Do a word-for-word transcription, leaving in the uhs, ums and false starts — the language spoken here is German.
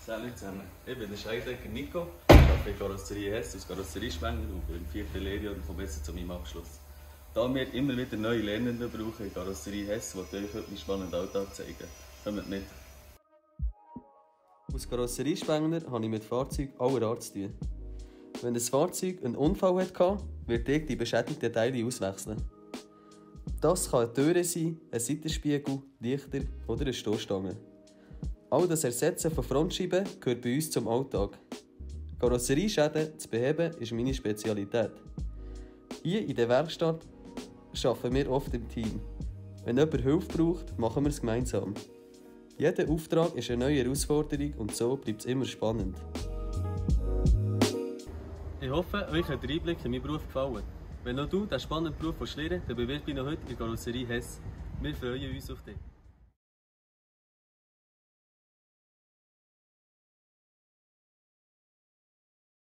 Salut zusammen, ich bin der Scheidecker Nico, ich arbeite in Karosserie Hess als Karosseriespengler und bin im vierten Lehrjahr und komme jetzt zu meinem Abschluss. Da wir immer wieder neue Lernende brauchen in Karosserie Hess, wollte ich euch heute meinen spannenden Alltag zeigen. Kommt mit! Als Karosseriespengler habe ich mit Fahrzeugen aller Art zu tun. Wenn ein Fahrzeug einen Unfall hatte, wird ich die beschädigten Teile auswechseln. Das kann eine Tür sein, ein Seitenspiegel, Lichter oder eine Stoßstange. All das Ersetzen von Frontscheiben gehört bei uns zum Alltag. Karosserieschäden zu beheben ist meine Spezialität. Hier in der Werkstatt arbeiten wir oft im Team. Wenn jemand Hilfe braucht, machen wir es gemeinsam. Jeder Auftrag ist eine neue Herausforderung und so bleibt es immer spannend. Ich hoffe, euch hat der Einblick in meinen Beruf gefallen. Wenn auch du diesen spannenden Beruf lernen willst, dann bewirb dich noch heute in der Karosserie Hess. Wir freuen uns auf dich.